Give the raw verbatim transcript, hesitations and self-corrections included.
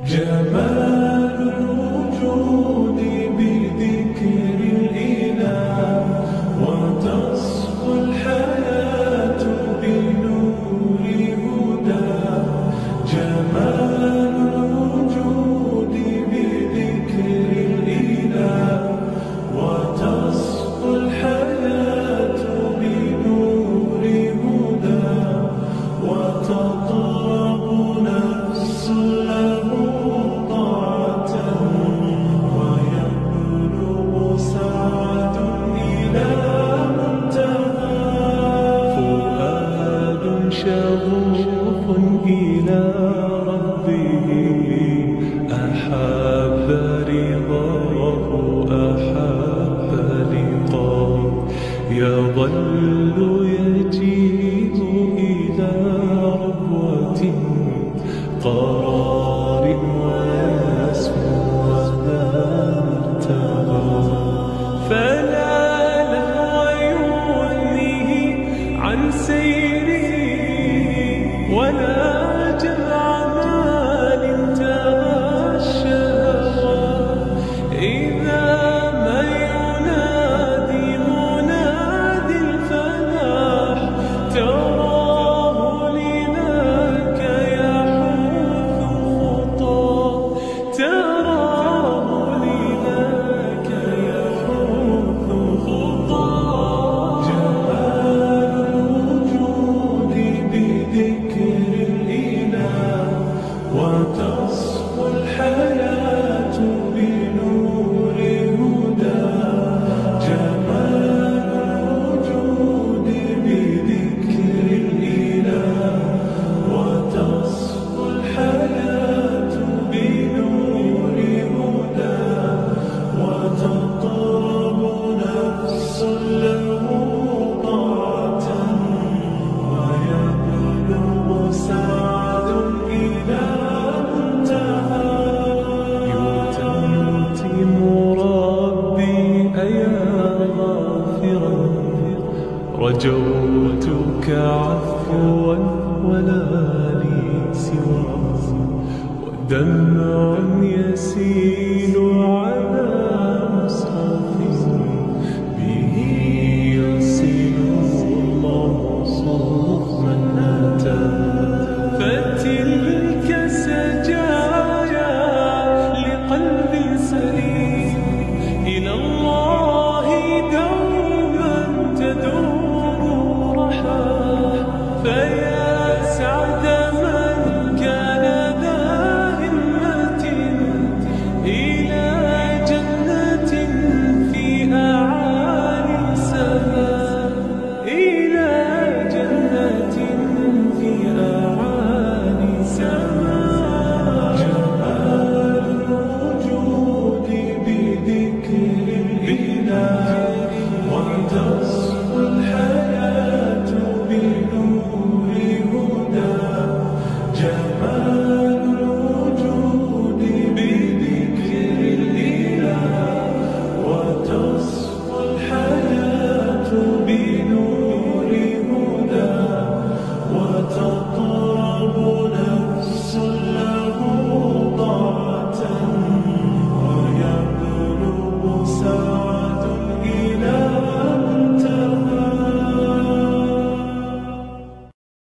جمال الوجود بذكر الإله، وتصفو الحياة بنور هداه. جمال الوجود بذكر الإله، وتصفو الحياة بنور هداه. وتطرب نفس له طاعة، ويبلغ سعد إلى منتهى. فؤاد شغوف إلى ربه، أحب رضاه أحب لقاه. يظل يجيء إلى ربوة قرار، ويسمو وذا مرتبى. فلا لهو يغنيه عن سيره، ولا جمع مال تغشى. إذا ما ينادي مناد الفلاح، تراه لذاك يحوث خطاه. تراه لذاك يحوث خطاه. جمال الوجود بذكر الإله، وتصفو الحياة بنور هداه. جمال الوجود بذكر الإله، وتصفو الحياة بنور هداه. وتطرب نفس له طاعة، ويبلغ سعد إلى منتهى. يتمتم ربي أيا غافرا، رجوتك عفوا ولا لي سواه. ودمع يسيل